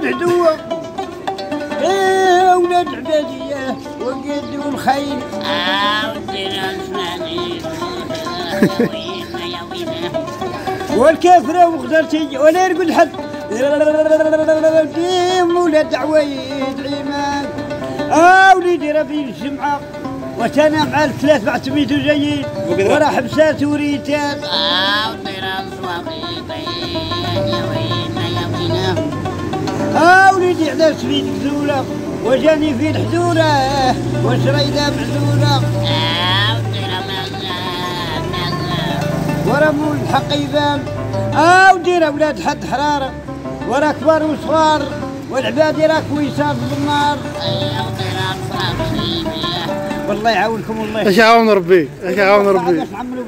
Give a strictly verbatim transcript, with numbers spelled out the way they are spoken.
والعدوة يا ولاد عبادية وقدوا الخير آه ودينا اسمعني يا وينا والكافرة وغدرتي ولا يرقد حد ديم ولاد عويد عيمان آه وليدي ربي الجمعة وتنا مع الثلاث بعد سميتو جايين ورا حبسات وريتات آه ودينا اسواقي يا وينا يا وينا آه وليدي على سفيد كذولة وجاني في الحزورة وشريدة معزولة آه ودينا مزاد مزاد ورا مول الحقيبان آه ودير أولاد حد حرارة ورا كبار وصغار والعباد راك ويساف بالنار آه ودينا اسواقي والله يعاونكم الله ايش يعاون ربي ايش يعاون ربي